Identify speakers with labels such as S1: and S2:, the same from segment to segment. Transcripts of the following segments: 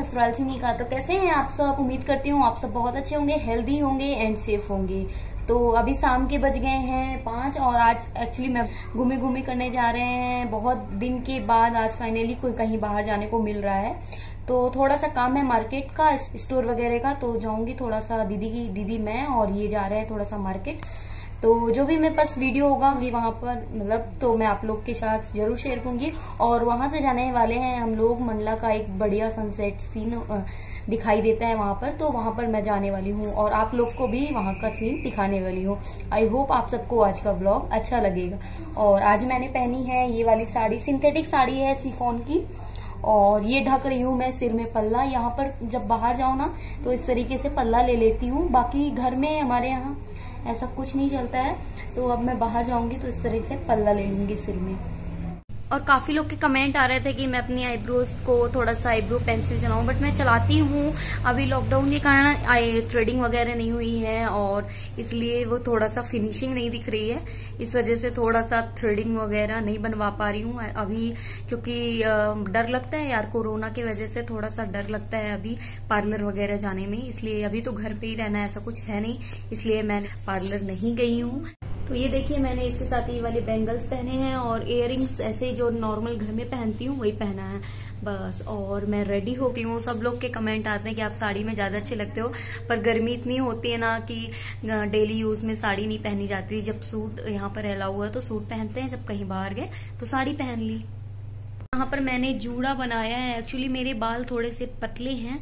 S1: ससुराल सिमी का। तो कैसे हैं आप सब? उम्मीद करती हूँ आप सब बहुत अच्छे होंगे, हेल्दी होंगे एंड सेफ होंगे। तो अभी शाम के बज गए हैं 5 और आज एक्चुअली मैं घूमी करने जा रहे हैं। बहुत दिन के बाद आज फाइनली कोई कहीं बाहर जाने को मिल रहा है। तो थोड़ा सा काम है मार्केट का, स्टोर वगैरह का। तो जाऊंगी थोड़ा सा, दीदी मैं और ये जा रहे हैं थोड़ा सा मार्केट। तो जो भी मेरे पास वीडियो होगा भी वहां पर मतलब तो मैं आप लोग के साथ जरूर शेयर करूंगी। और वहां से जाने वाले हैं हम लोग मंडला का, एक बढ़िया सनसेट सीन दिखाई देता है वहां पर। तो वहां पर मैं जाने वाली हूँ और आप लोग को भी वहां का सीन दिखाने वाली हूँ। आई होप आप सबको आज का व्लॉग अच्छा लगेगा। और आज मैंने पहनी है ये वाली साड़ी, सिंथेटिक साड़ी है शिफॉन की। और ये ढक रही हूँ मैं सिर में पल्ला। यहाँ पर जब बाहर जाऊँ ना तो इस तरीके से पल्ला ले लेती हूँ। बाकी घर में हमारे यहाँ ऐसा कुछ नहीं चलता है। तो अब मैं बाहर जाऊंगी तो इस तरह से पल्ला ले लूंगी सिर में। और काफी लोग के कमेंट आ रहे थे कि मैं अपनी आईब्रोज को थोड़ा सा आईब्रो पेंसिल चलाऊं, बट मैं चलाती हूँ। अभी लॉकडाउन के कारण थ्रेडिंग वगैरह नहीं हुई है और इसलिए वो थोड़ा सा फिनिशिंग नहीं दिख रही है। इस वजह से थोड़ा सा थ्रेडिंग वगैरह नहीं बनवा पा रही हूँ अभी, क्योंकि डर लगता है यार, कोरोना की वजह से थोड़ा सा डर लगता है अभी पार्लर वगैरह जाने में। इसलिए अभी तो घर पे ही रहना है, ऐसा कुछ है नहीं, इसलिए मैं पार्लर नहीं गई हूँ। तो ये देखिए मैंने इसके साथ ये वाले बैंगल्स पहने हैं और इयररिंग्स ऐसे जो नॉर्मल घर में पहनती हूँ वही पहना है बस। और मैं रेडी हो गई हूँ। सब लोग के कमेंट आते हैं कि आप साड़ी में ज्यादा अच्छे लगते हो, पर गर्मी इतनी होती है ना कि डेली यूज में साड़ी नहीं पहनी जाती। जब सूट यहाँ पर अलाउ हुआ तो सूट पहनते हैं, जब कहीं बाहर गए तो साड़ी पहन ली। यहाँ पर मैंने जूड़ा बनाया है। एक्चुअली मेरे बाल थोड़े से पतले हैं,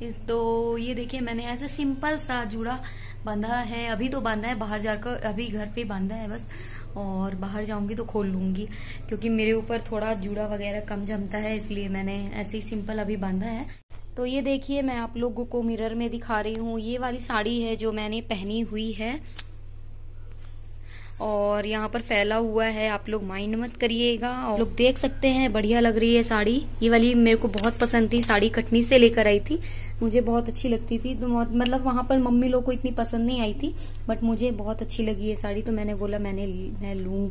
S1: तो ये देखिए मैंने ऐसे सिंपल सा जूड़ा बांधा है। अभी तो बांधा है, बाहर जाकर अभी घर पे बांधा है बस। और बाहर जाऊंगी तो खोल लूंगी, क्योंकि मेरे ऊपर थोड़ा जूड़ा वगैरह कम जमता है, इसलिए मैंने ऐसे ही सिंपल अभी बांधा है। तो ये देखिए मैं आप लोगों को मिरर में दिखा रही हूँ। ये वाली साड़ी है जो मैंने पहनी हुई है और यहाँ पर फैला हुआ है, आप लोग माइंड मत करिएगा। और लोग देख सकते हैं, बढ़िया लग रही है साड़ी। ये वाली मेरे को बहुत पसंद थी साड़ी, कटनी से लेकर आई थी, मुझे बहुत अच्छी लगती थी। तो मतलब वहां पर मम्मी लोग को इतनी पसंद नहीं आई थी, बट मुझे बहुत अच्छी लगी है साड़ी, तो मैंने बोला मैं लूंगी।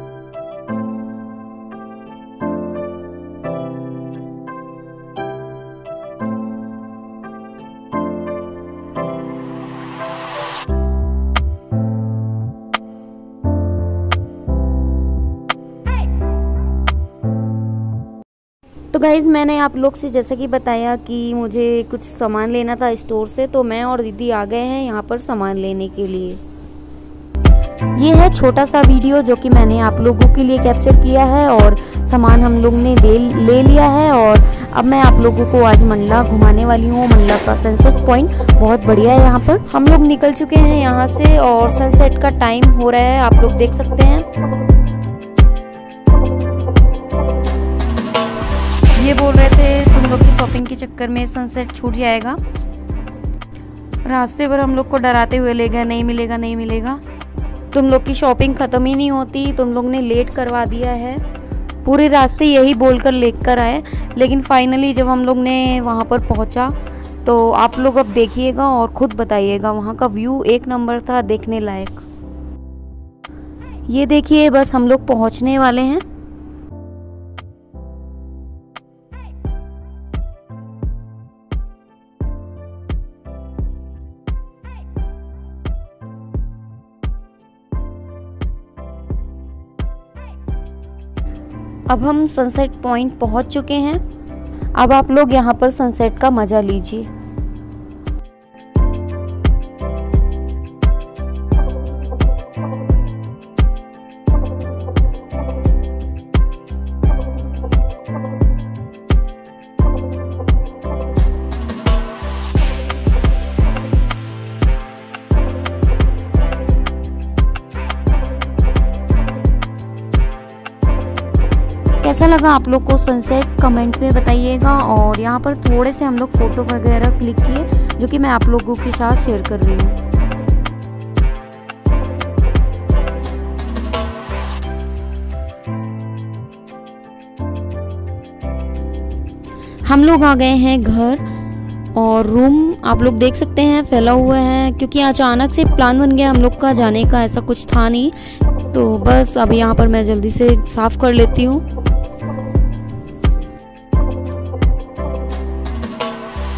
S1: तो गाइज मैंने आप लोग से जैसे कि बताया कि मुझे कुछ सामान लेना था स्टोर से, तो मैं और दीदी आ गए हैं यहाँ पर सामान लेने के लिए। ये है छोटा सा वीडियो जो कि मैंने आप लोगों के लिए कैप्चर किया है और सामान हम लोग ने ले लिया है। और अब मैं आप लोगों को आज मंडला घुमाने वाली हूँ। मंडला का सनसेट पॉइंट बहुत बढ़िया है। यहाँ पर हम लोग निकल चुके हैं यहाँ से और सनसेट का टाइम हो रहा है, आप लोग देख सकते हैं। ये बोल रहे थे तुम लोग की शॉपिंग के चक्कर में सनसेट छूट जाएगा। रास्ते पर हम लोग को डराते हुए ले गए, नहीं मिलेगा। तुम लोग की शॉपिंग खत्म ही नहीं होती, तुम लोग ने लेट करवा दिया है। पूरे रास्ते यही बोलकर लेकर आए, लेकिन फाइनली जब हम लोग ने वहाँ पर पहुँचा तो आप लोग अब देखिएगा और खुद बताइएगा, वहाँ का व्यू एक नंबर था, देखने लायक। ये देखिए बस हम लोग पहुँचने वाले हैं। अब हम सनसेट पॉइंट पहुंच चुके हैं। अब आप लोग यहाँ पर सनसेट का मजा लीजिए। कैसा लगा आप लोग को सनसेट कमेंट में बताइएगा। और यहाँ पर थोड़े से हम लोग फोटो वगैरह क्लिक किए जो कि मैं आप लोगों के साथ शेयर कर रही हूँ। हम लोग आ गए हैं घर और रूम आप लोग देख सकते हैं फैला हुआ है, क्योंकि अचानक से प्लान बन गया हम लोग का जाने का, ऐसा कुछ था नहीं। तो बस अब यहाँ पर मैं जल्दी से साफ कर लेती हूँ।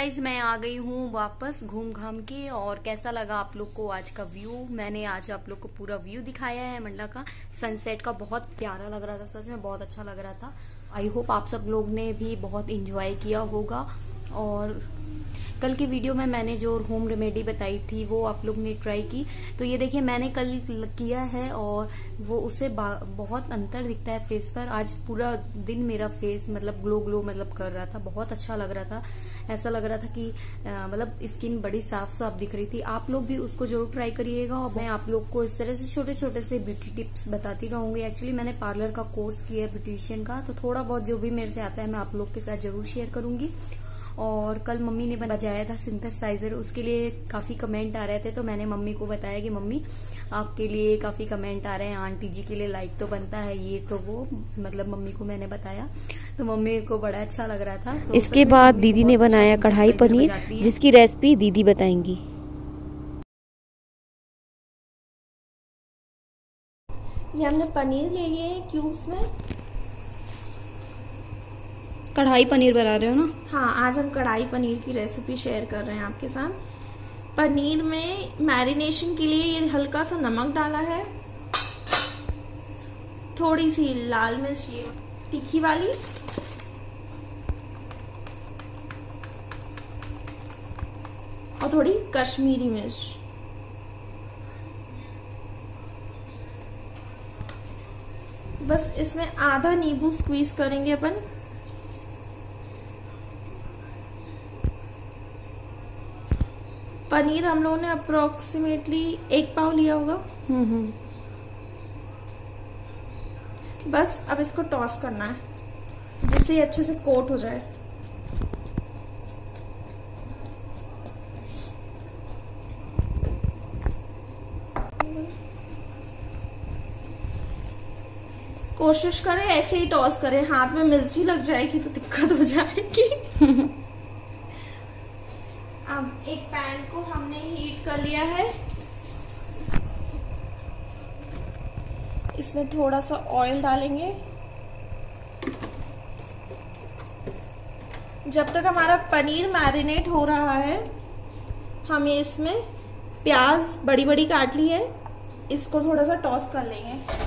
S1: गाइज मैं आ गई हूँ वापस घूम घाम के। और कैसा लगा आप लोग को आज का व्यू? मैंने आज आप लोग को पूरा व्यू दिखाया है मंडला का, सनसेट का। बहुत प्यारा लग रहा था, सच में बहुत अच्छा लग रहा था। आई होप आप सब लोग ने भी बहुत एंजॉय किया होगा। और कल की वीडियो में मैंने जो होम रेमेडी बताई थी वो आप लोग ने ट्राई की, तो ये देखिए मैंने कल किया है और वो उससे बहुत अंतर दिखता है फेस पर। आज पूरा दिन मेरा फेस मतलब ग्लो मतलब कर रहा था, बहुत अच्छा लग रहा था। ऐसा लग रहा था कि मतलब स्किन बड़ी साफ साफ दिख रही थी। आप लोग भी उसको जरूर ट्राई करिएगा। और मैं आप लोग को इस तरह से छोटे छोटे से ब्यूटी टिप्स बताती रहूंगी। एक्चुअली मैंने पार्लर का कोर्स किया है ब्यूटिशियन का, तो थोड़ा बहुत जो भी मेरे से आता है मैं आप लोग के साथ जरूर शेयर करूंगी। और कल मम्मी ने बजाया था सिंथेसाइजर, उसके लिए काफी कमेंट आ रहे थे, तो मैंने मम्मी को बताया कि मम्मी आपके लिए काफी कमेंट आ रहे हैं, आंटी जी के लिए लाइक तो बनता है, ये तो वो मतलब मम्मी को मैंने बताया, तो मम्मी को बड़ा अच्छा लग रहा था। तो
S2: इसके बाद दीदी ने बनाया कढ़ाई पनीर, जिसकी रेसिपी दीदी बताएंगी।
S3: ये हमने पनीर ले लिए हैं क्यूब्स में।
S1: कढ़ाई पनीर बना रहे हो ना?
S3: हाँ, आज हम कढ़ाई पनीर की रेसिपी शेयर कर रहे हैं आपके साथ। पनीर में मैरिनेशन के लिए ये हल्का सा नमक डाला है, थोड़ी सी लाल मिर्च ये तीखी वाली, और थोड़ी कश्मीरी मिर्च। बस इसमें आधा नींबू स्क्वीज करेंगे अपन। पनीर हम लोगों ने अप्रोक्सीमेटली 1 पाव लिया होगा। बस अब इसको टॉस करना है जिससे ये अच्छे से कोट हो जाए। कोशिश करें ऐसे ही टॉस करें, हाथ में मिर्ची लग जाएगी तो दिक्कत हो जाएगी। अब एक पैन को हमने हीट कर लिया है, इसमें थोड़ा सा ऑयल डालेंगे। जब तक हमारा पनीर मैरिनेट हो रहा है, हम ये इसमें प्याज बड़ी बड़ी काट ली है, इसको थोड़ा सा टॉस कर लेंगे।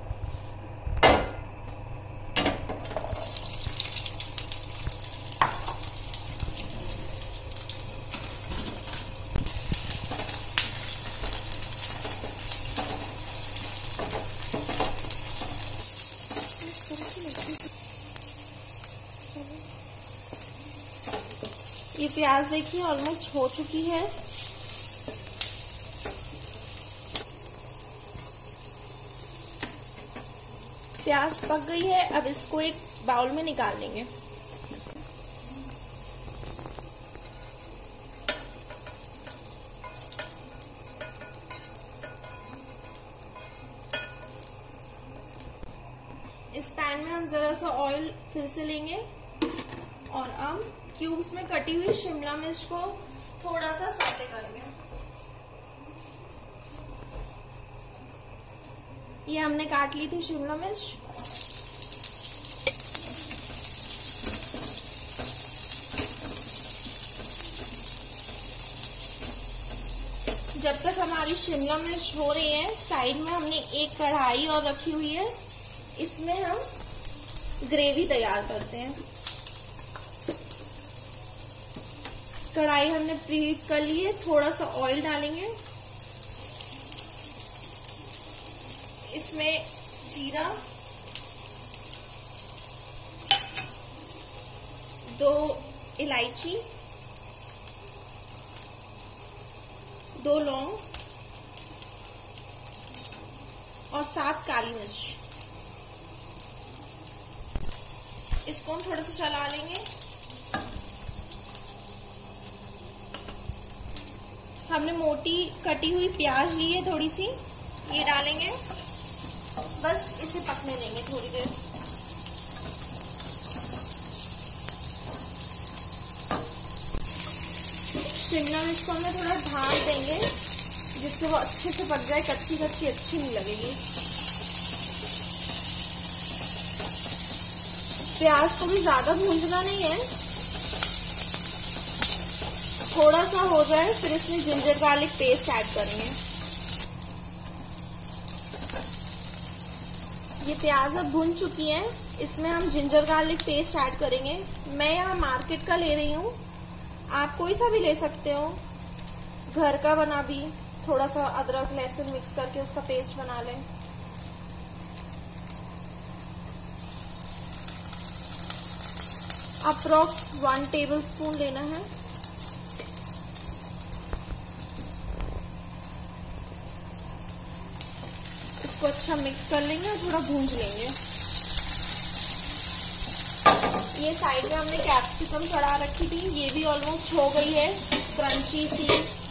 S3: ये प्याज देखिए ऑलमोस्ट हो चुकी है। प्याज पक गई है, अब इसको एक बाउल में निकाल लेंगे। इस पैन में हम जरा सा ऑयल फिर से लेंगे और अब क्यूब्स में कटी हुई शिमला मिर्च को थोड़ा सा सौते करेंगे। ये हमने काट ली थी शिमला मिर्च। जब तक हमारी शिमला मिर्च हो रही है, साइड में हमने एक कढ़ाई और रखी हुई है, इसमें हम ग्रेवी तैयार करते हैं। कढ़ाई हमने प्रीहीट कर ली है, थोड़ा सा ऑयल डालेंगे, इसमें जीरा, 2 इलायची, 2 लौंग और 7 काली मिर्च। इसको हम थोड़ा सा चला लेंगे। हमने मोटी कटी हुई प्याज ली है थोड़ी सी, ये डालेंगे। बस इसे पकने देंगे थोड़ी देर। शिमला मिर्च को हमें थोड़ा ढाल देंगे जिससे वो अच्छे से पक जाए, कच्ची कच्ची अच्छी नहीं लगेगी। प्याज को भी ज्यादा भूनना नहीं है, थोड़ा सा हो जाए फिर इसमें जिंजर गार्लिक पेस्ट ऐड करेंगे। ये प्याज अब भुन चुकी है, इसमें हम जिंजर गार्लिक पेस्ट ऐड करेंगे। मैं यहाँ मार्केट का ले रही हूँ, आप कोई सा भी ले सकते हो, घर का बना भी। थोड़ा सा अदरक लहसुन मिक्स करके उसका पेस्ट बना लें। अप्रॉक्स 1 टेबलस्पून लेना है। इसको अच्छा मिक्स कर लेंगे और थोड़ा भूंज लेंगे। ये साइड में हमने कैप्सिकम चढ़ा रखी थी, ये भी ऑलमोस्ट हो गई है क्रंची सी।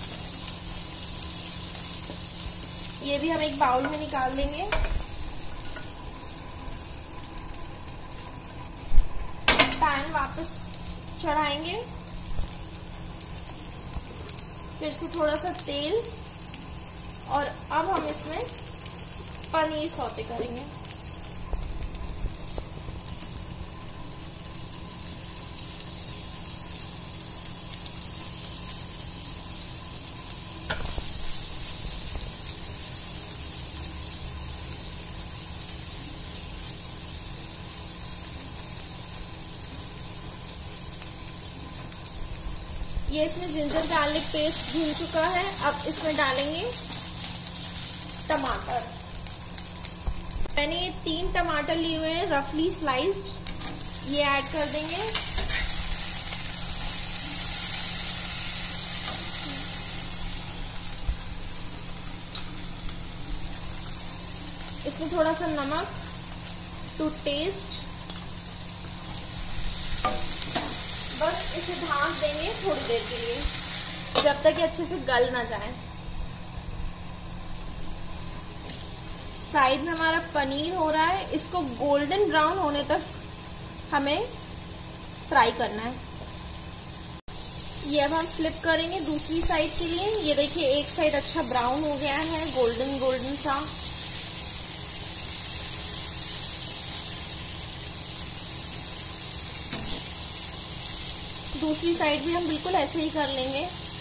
S3: ये भी हम एक बाउल में निकाल लेंगे। पैन वापस चढ़ाएंगे, फिर से थोड़ा सा तेल, और अब हम इसमें पनीर सौते करेंगे। ये इसमें जिंजर गार्लिक पेस्ट भून चुका है। अब इसमें डालेंगे टमाटर। मैंने ये 3 टमाटर लिए हुए हैं रफली स्लाइस्ड, ये ऐड कर देंगे। इसमें थोड़ा सा नमक टू टेस्ट। बस इसे ढांक देंगे थोड़ी देर के लिए, जब तक ये अच्छे से गल ना जाए। साइड में हमारा पनीर हो रहा है, इसको गोल्डन ब्राउन होने तक हमें फ्राई करना है। ये अब हम फ्लिप करेंगे दूसरी साइड के लिए। ये देखिए एक साइड अच्छा ब्राउन हो गया है, गोल्डन गोल्डन सा। दूसरी साइड भी हम बिल्कुल ऐसे ही कर लेंगे।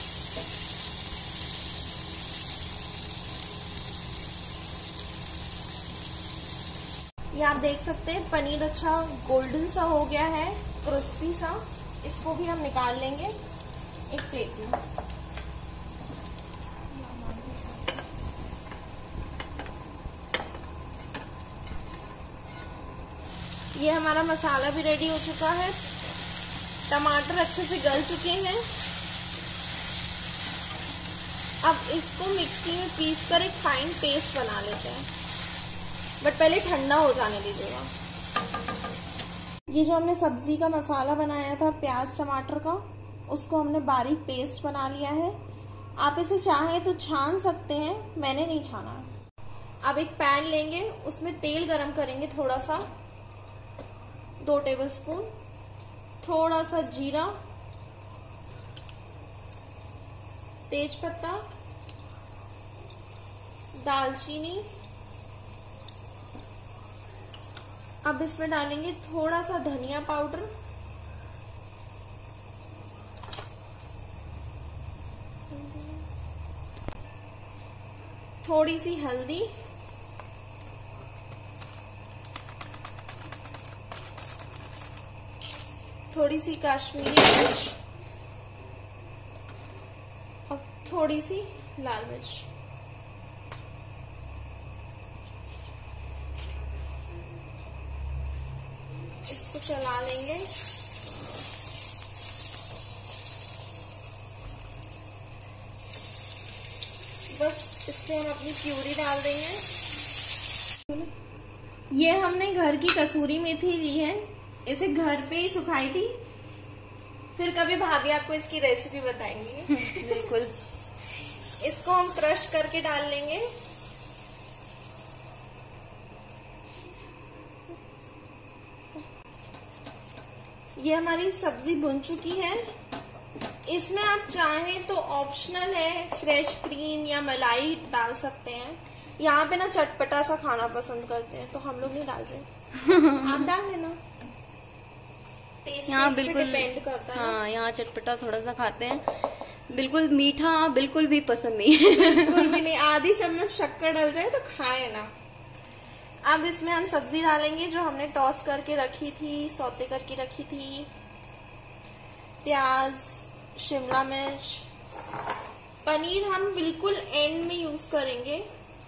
S3: ये आप देख सकते हैं पनीर अच्छा गोल्डन सा हो गया है, क्रिस्पी सा। इसको भी हम निकाल लेंगे एक प्लेट में। ये हमारा मसाला भी रेडी हो चुका है, टमाटर अच्छे से गल चुके हैं। अब इसको मिक्सी में पीस कर एक फाइन पेस्ट बना लेते हैं, बट पहले ठंडा हो जाने दीजिएगा। ये जो हमने सब्जी का मसाला बनाया था प्याज टमाटर का, उसको हमने बारीक पेस्ट बना लिया है। आप इसे चाहें तो छान सकते हैं, मैंने नहीं छाना। अब एक पैन लेंगे, उसमें तेल गरम करेंगे थोड़ा सा, 2 टेबलस्पून। थोड़ा सा जीरा, तेज पत्ता, दालचीनी। अब इसमें डालेंगे थोड़ा सा धनिया पाउडर, थोड़ी सी हल्दी, थोड़ी सी कश्मीरी मिर्च और थोड़ी सी लाल मिर्च। इसको चला लेंगे। बस इसमें हम अपनी प्यूरी डाल देंगे। ये हमने घर की कसूरी मेथी ली है, इसे घर पे ही सुखाई थी, फिर कभी भाभी आपको इसकी रेसिपी बताएंगी।
S1: बिल्कुल।
S3: इसको हम क्रश करके डाल लेंगे। ये हमारी सब्जी भुन चुकी है। इसमें आप चाहें तो ऑप्शनल है, फ्रेश क्रीम या मलाई डाल सकते हैं। यहाँ पे ना चटपटा सा खाना पसंद करते हैं, तो हम लोग नहीं डाल रहे। आप डाल लेना,
S1: यहाँ बिल्कुल
S3: डिपेंड करता है।
S1: हाँ, यहाँ चटपटा थोड़ा सा खाते हैं, बिल्कुल मीठा बिल्कुल भी पसंद नहीं है।
S3: बिल्कुल भी नहीं। आधी चम्मच शक्कर डल जाए तो खाए ना। अब इसमें हम सब्जी डालेंगे जो हमने टॉस करके रखी थी, सौते करके रखी थी। प्याज, शिमला मिर्च, पनीर हम बिल्कुल एंड में यूज करेंगे।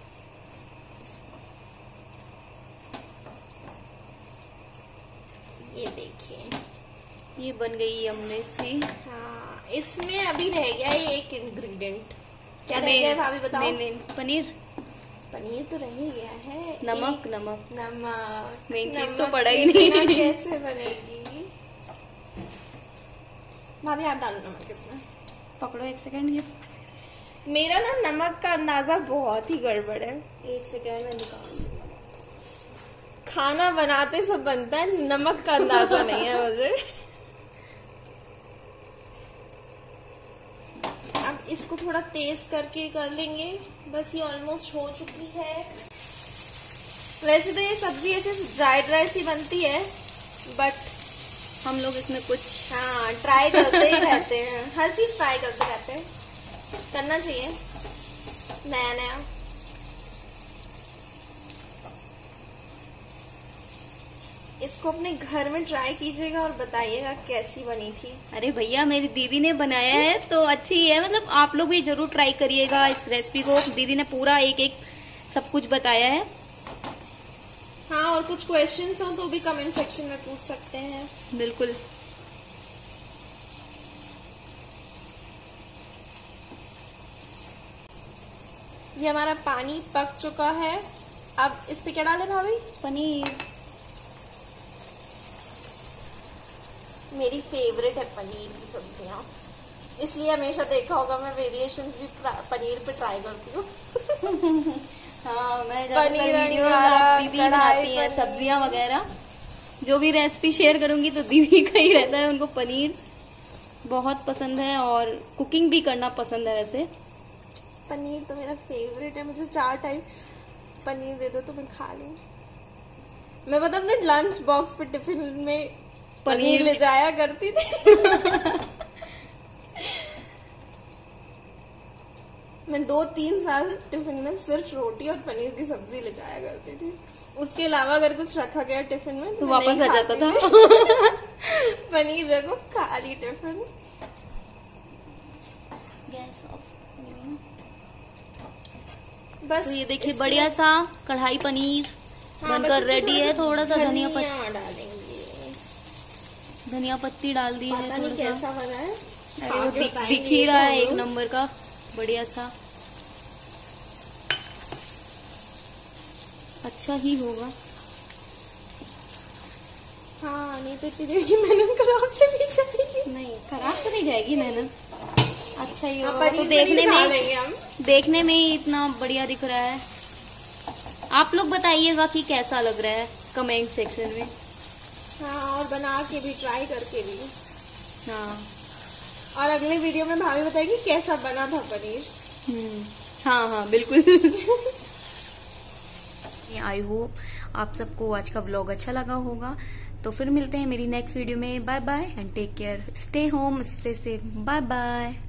S3: ये देखिए,
S1: ये बन गई यम्मी सी।
S3: हाँ, इसमें अभी रह गया है एक इंग्रेडिएंट। क्या रह गया है भाभी बताओ?
S1: पनीर।
S3: पनीर तो रह ही गया है।
S1: नमक। मेन चीज तो
S3: नमक
S1: पड़ा ही
S3: के बिना
S1: नहीं।
S3: कैसे बनेगी? भाभी आप डालो नमक इसमें।
S1: पकड़ो एक सेकंड, ये
S3: मेरा ना नमक का अंदाजा बहुत ही गड़बड़ है।
S1: एक सेकंड में निकाल।
S3: खाना बनाते सब बनता है, नमक का अंदाजा नहीं है मुझे। अब इसको थोड़ा तेज करके कर लेंगे। बस ये ऑलमोस्ट हो चुकी है। वैसे तो ये सब्जी ऐसे ड्राई सी बनती है, बट
S1: हम लोग इसमें कुछ
S3: ट्राई करते ही रहते हैं। हर चीज ट्राई करते रहते हैं, करना चाहिए नया नया। इसको अपने घर में ट्राई कीजिएगा और बताइएगा कैसी बनी थी।
S1: अरे भैया, मेरी दीदी ने बनाया है तो अच्छी ही है। मतलब आप लोग भी जरूर ट्राई करिएगा इस रेसिपी को। दीदी ने पूरा एक सब कुछ बताया है।
S3: हाँ, और कुछ क्वेश्चंस हो तो भी कमेंट सेक्शन में पूछ सकते हैं।
S1: बिल्कुल।
S3: ये हमारा पानी पक चुका है। अब इस पे क्या डाले भाभी?
S1: पनीर।
S3: मेरी फेवरेट है पनीर की सब्जियां, इसलिए हमेशा देखा होगा मैं वेरिएशंस भी पनीर पे ट्राई करती हूँ।
S1: हाँ, मैं
S3: पनीर
S1: वीडियो
S3: अंगारा,
S1: दीदी बनाती है सब्जियां वगैरह। जो भी रेसिपी शेयर करूंगी तो दीदी का ही रहता है। उनको पनीर बहुत पसंद है और कुकिंग भी करना पसंद है। वैसे
S3: पनीर तो मेरा फेवरेट है। मुझे 4 टाइम पनीर दे दो तो मैं खा लूं। मैं मतलब अपने लंच बॉक्स पे टिफिन में पनीर ले जाया करती थी। मैं 2-3 साल टिफिन में सिर्फ रोटी और पनीर की सब्जी ले जाया करती थी। उसके अलावा अगर कुछ रखा गया टिफिन में तो
S1: वापस आ जाता था।
S3: पनीर रखो, खा ली टिफिन।
S1: Gas off.
S3: बस
S1: तो ये देखिए बढ़िया सा कढ़ाई पनीर बनकर रेडी है। थोड़ा सा धनिया पत्ती
S3: डालेंगे।
S1: धनिया पत्ती डाल दी है।
S3: पता नहीं कैसा बना है।
S1: अरे वो दिख ही रहा है एक नंबर का, बढ़िया सा। अच्छा ही होगा।
S3: हाँ, नहीं तो इतनी देर की मेहनत खराब चली जाएगी।
S1: नहीं, खराब तो नहीं जाएगी मेहनत, अच्छा ही होगा। तो देखने में ही इतना बढ़िया दिख रहा है। आप लोग बताइएगा कि कैसा लग रहा है कमेंट सेक्शन में।
S3: हाँ, और बना के भी, ट्राई करके भी।
S1: हाँ,
S3: और अगले वीडियो में भाभी बताएगी कैसा बना था पनीर।
S1: हाँ बिल्कुल। आई होप आप सबको आज का व्लॉग अच्छा लगा होगा। तो फिर मिलते हैं मेरी नेक्स्ट वीडियो में। Bye bye and take care. Stay home, stay safe. Bye bye.